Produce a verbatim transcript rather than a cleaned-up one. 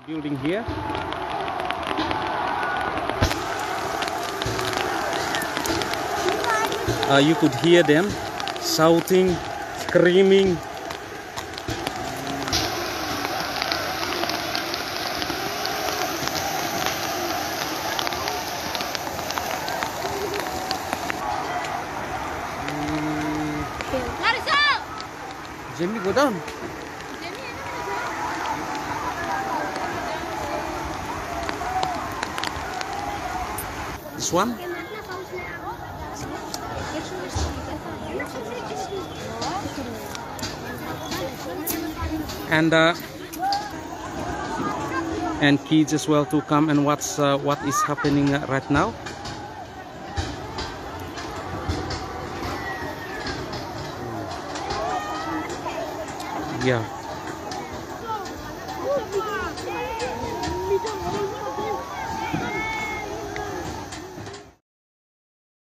building here. Uh, you could hear them shouting, screaming. Jamie, go down. This one? And uh, and kids as well to come and watch uh, what is happening uh, right now. Yeah.